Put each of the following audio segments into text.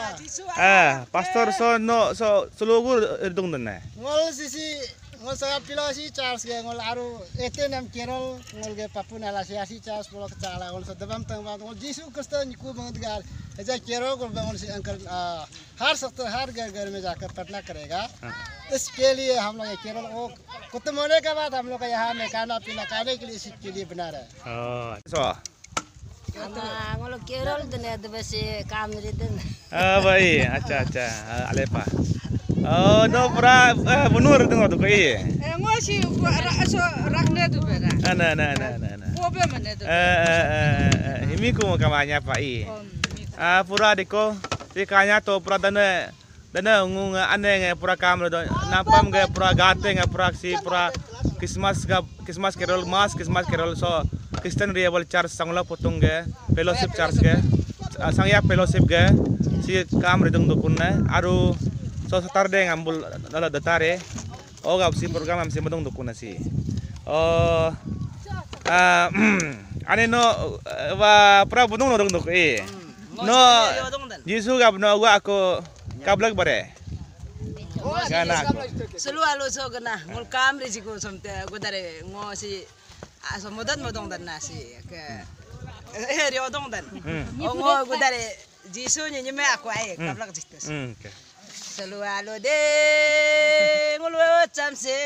pastor so no so selugur erdung dana. Ngol sisi ngol sangat pilasi Charles ge ngol aru etenam kerol ngol ge papun alasi Charles polo kecala ngol sedebam tang ngol Jisu Kristus niku banget gal. ऐसा केरो को बंगल से अंकल हर सप्ताह हर घर में जाकर पटना करेगा इसके लिए हम लोग ये केरल वो कुत्ते होने के बाद हम लोग का यहाँ में खाना पीना खाने के लिए इसके लिए बना रहे हैं so हम लोग केरल दुनिया तो बस काम रिदन baik acha alepa no pura bunur tengok tu kai ngosi so rakne tu bera na obe mane tu himi ku kamanya pai pura deko ikanya to pura dana ngung ane nge pura kamera do napam ge pura gate nge pura si pura Christmas Carol so Christian Revival Church sangla potong ge fellowship church ge sangya fellowship ge si kamera dung dukunna aru so Saturday ngambul dala datare gap si program am si madung dukunna si ane no wa pura budung no dung duk no Jisu gab no gua aku kablak bare gana selalu so gana ngul kamri siku somte godare ngosi aso modon dan nasi ke eri odong dan ngo godare Jisu nyi me aku ai kablak jistes selalu de ngul chamse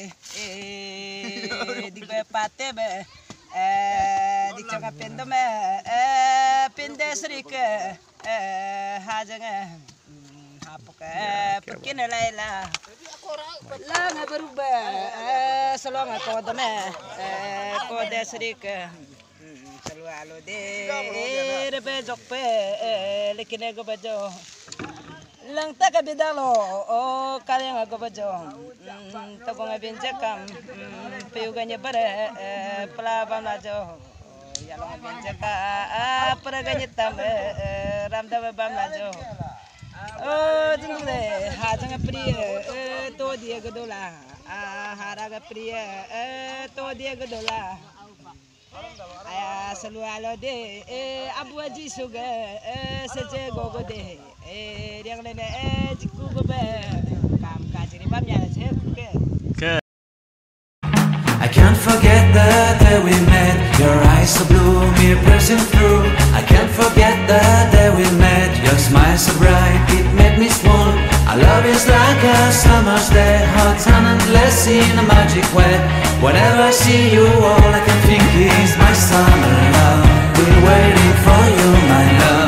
di pate be di chaka pendome pinde srike hajanga hapuka pekin laila langa berubah selonga kodame kode srike selalu de rebe jokpe lekine go bajo lang taka bidalo kalian go bajo tabonga benjakam peyuganya bare pelabam lajo yalong benjaka peraganya tambe ramda bam lajo jingle hajanga priya to dia godola haraga priya to dia godola aya selalu de abu aji suga seje gogo de yang lene jiku gobe kam kajiri bam ya je ke I can't forget the day we met. Your eyes so blue, me piercing through. I can't forget the day we met. Your smile so bright, it made me swoon. Our love is like a summer's day, hot and endless in a magic way. Whenever I see you, all I can think is my summer love. Been waiting for you, my love.